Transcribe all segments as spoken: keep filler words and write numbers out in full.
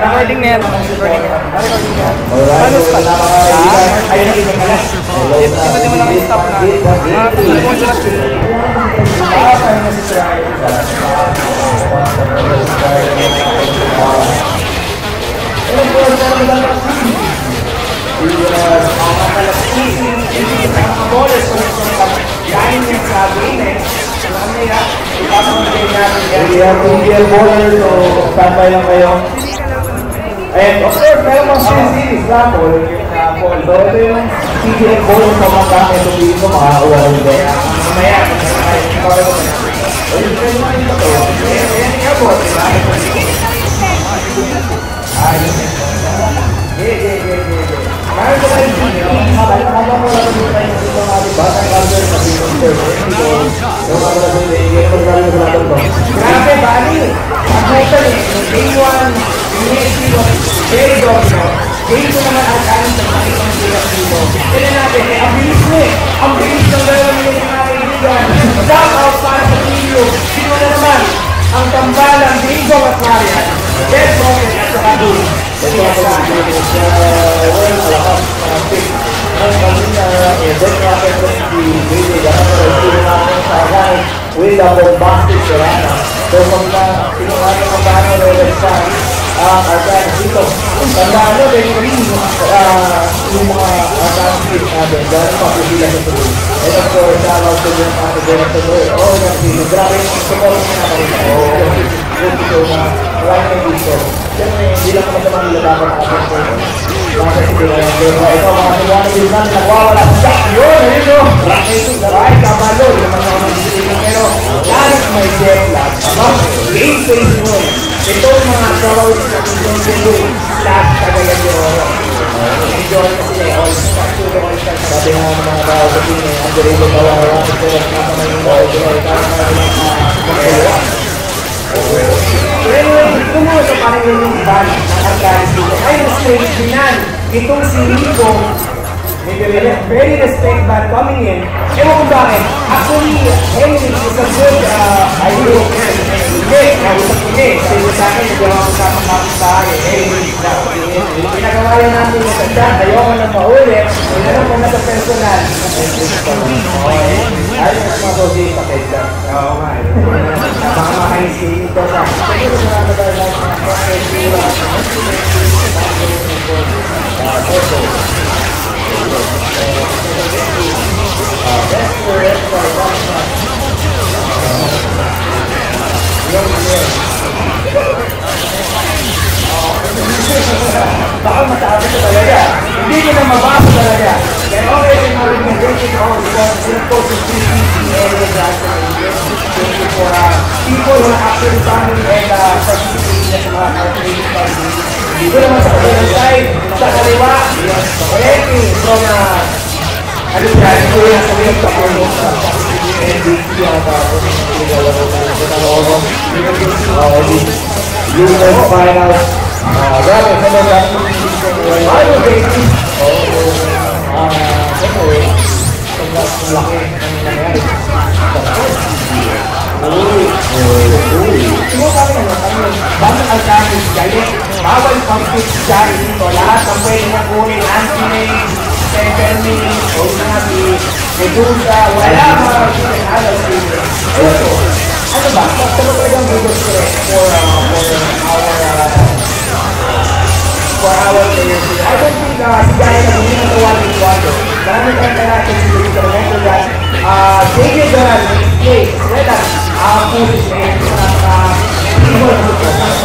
Recording na yan. Recording na yan. Panos pala? Ayun ang ibang kalas. Hindi mo lang yung stop na. Mga kasalubong sila. We have P G F bowler, so standby lang kayo. And of course, meron mga series na po. So ito yung P G F bowler sa mga gamit ito dito, makakakuha rin din. Mamaya, ayun kayo naman ito to. Ayan nga po. Ayun. Yeah, yeah, yeah, yeah. Kaya ko tayo dito, habang mo lang dito tayo dito mga batang counter sa dito dito. So, yung mga dito, yung mga dito natin to. Grabe, bali. Pag-hotel eh, day one, day zero, very domino. Day two naman ang kanin sa mga itong sila dito. Kaya natin, eh, ang bilis mo eh. Ang bilis ng gano'n nila yung mga kaibigan. Shout out para sa video. Sino na naman ang tambalang Diego at Marian. Dead Broken at saka doon. Ito ako sa well, alakas, pick. Ang kanina, event natin ito si Brady. Gano'n na rin natin sa agay with the bombastic Serrana. So, pag na sinungaling ang paano re-respond ang arcade dito. Tandaan nyo, very green yung mga arcade natin. Gano'n pa po sila sa tuloy. And of course, shout out to them at the Gano'n sa tuloy. Oh, nag-sino. Grabe, support mo na kami. Oh, good to go na. Right na dito. Siyempre, hindi lang naman naman nila dapat natin po. Bakit hindi na yung game. Ito, mga sinuwan ng Bilman, nagwawala sa jack. Yun, ayun o. Rakito, right, kabalo. Yung mga mga magiging. Pero, lahat may jet lag. Game face mo. Ito mga kawawin sa kong game. Lahat kagayan yun. Enjoy na sila. All-star. All-star. Sabi nga mga tao sa team, ang dirito kawawa. Ito, kasama yung mga ito. Kasama yung mga anyway, kumuha sa parang yung band ng arcade dito. Ay, straight dinan. Itong si Rico, very respect band coming in. Ewan kung bakit. Actually, Henry is a good idea. Hindi, nausap ko niya. Sabi sa akin, hindi ako kasama kapit bahay. Henry, pinagawa yan namin yung tanda. Ayoko na maulit. Pinanong ko na sa personal. Ay, mas mabuti sa kesa. Oo nga. Baka makaisinin ko sa sige ko na ba lang mga professional photo. That's correct for that. Baka mataas ko talaga. Hindi ko na mabasa talaga. Kaya okay, yung mga recommendation ko because in course of P G for uh, people who are actually coming and uh, participating sa mga arcade parties. Dito naman sa kabilang side, sa kaliwa, Eki from uh, ano yan, ito yung sabihin sa kaliwa sa N B C yata ako nagagawa ko na ito na ako U M V C three LFinals grabe, sa mga ano baby ah, siyempre sobrang laki ng nangyari uy, uy siguro kami naman kami bakit ang kami galit bawal pang-pitch dyan dito lahat ang pwede na kunin anti-name second name o nabi Medusa wala mga sinalaw dito ito ano ba? Basta ba talagang video script for for our for our players I don't think si Gaya na hindi na one with wonder marami kang natin si Dito remember that David Doran play well as uh, push and uh, people who are not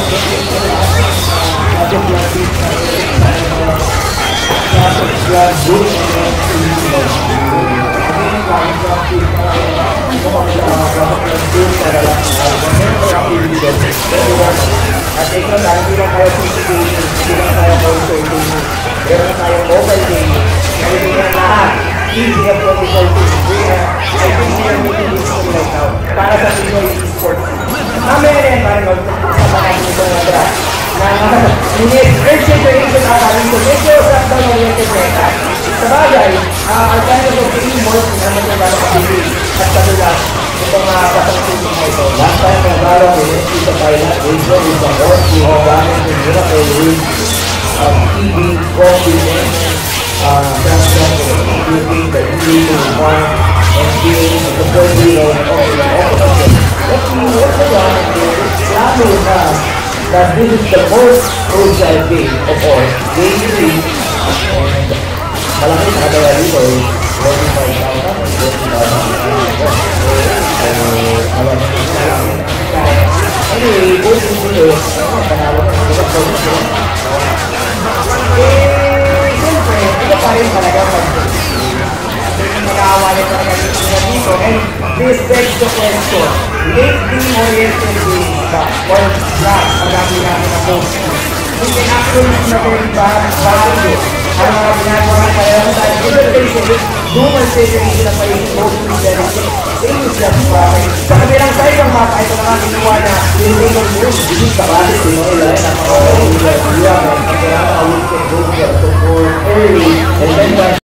at ikaw dahil bilang kayo physical bilang tayo also meron tayong mobile game nalibig na lahat P G F twenty fourteen I think we are making this thing right now para sa Pinoy eSports mamaya rin parang mag-usama natin ito na draft na urgent creation at parang ito medyo shutdown oriented meta sa bagay ang kind of game more naman yung gano'ng kapili at kadulas itong mga kasangsiting na ito. Last time na lalo, pinesi sa Thailand, Jason is the horse with damage in Miracle with P G fourteen transfer using the English to farm and being the first hero of the opposition. What we want to learn is lalo na that this is the first crucial game of course, game three, and malaki na kaya dito is forty-five thousand and forty thousand. Anyway, both in the game, panalo na sila sa ito. Eh, siyempre, ito pa rin talaga mag-aawalin talaga dito. And this begs the question, late game oriented games ba? Or not, magagawa namin na post. Hindi actually natin ba value ang mga ginagawa kaya sa interpretation, human situation na pa yung mostly very same is just bakit. Sa kabilang side ng mapa, ito na nga ginawa na illegal moves. Hindi sa bakit, sinuilay na mga illegal moves. Kaya mga weekend moves are so early and then